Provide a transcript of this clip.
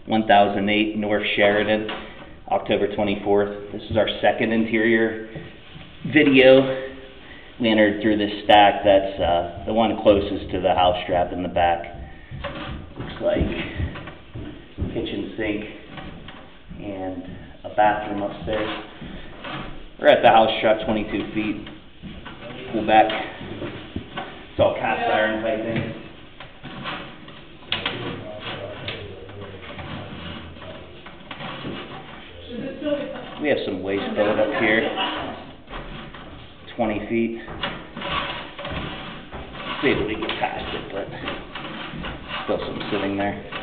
1008 North Sheridan, October 24th. This is our second interior video. We entered through this stack that's the one closest to the house strap in the back. Looks like kitchen sink and a bathroom upstairs. We're at the house strap 22 feet. Pull back. It's all cast iron piping. We have some waste boat up here, 20 feet. Be able to get past it, but still some sitting there.